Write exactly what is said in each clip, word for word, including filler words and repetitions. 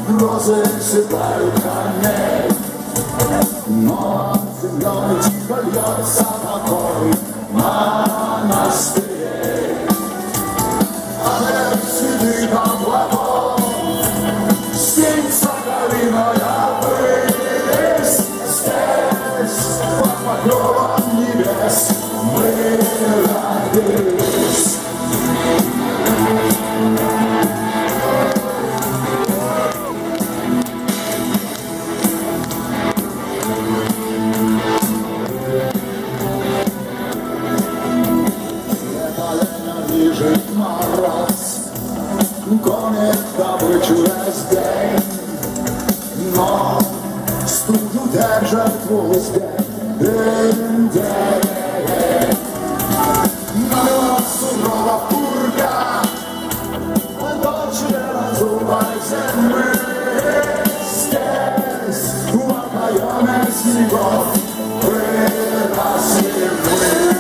розы сыпают коней, но землей тихо льется покой монастырей. От седых облаков снится долиная высь. Здесь под покровом небес мы родились. Лежит мороз, гонит добычу весь день, но стужу держит в узде день-день. Но сурова пурга точно разувай земли. Здесь в окоеме снегов выросли мы.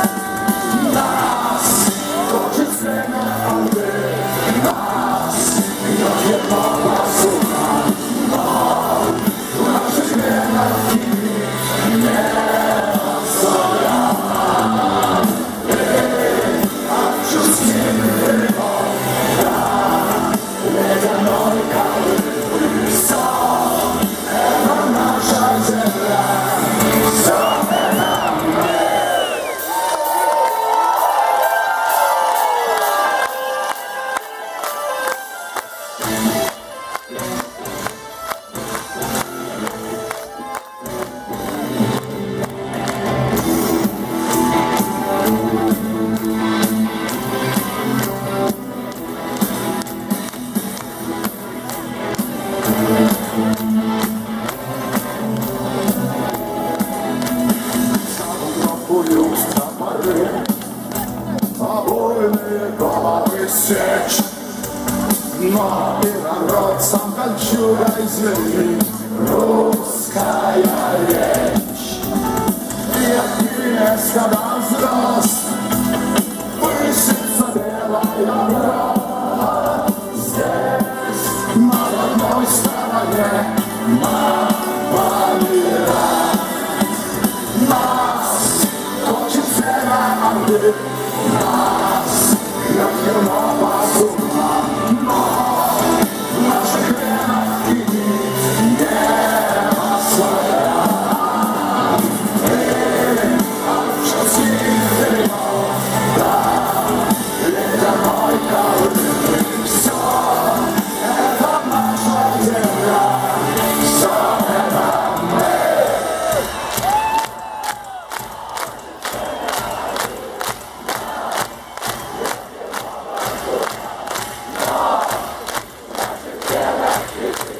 Обойные головы сечь, но и народ сам кольчугой земли. Русская речь, и от небес, когда взрост, высится белая бровь. Здесь, на одной стороне, на помирать. Нас точит сена орды, нас легкий напасу, но в наших венах кипит небо своя. И от шестых дымов до ледяной колыбы все это наша земля, все это мы. Yeah.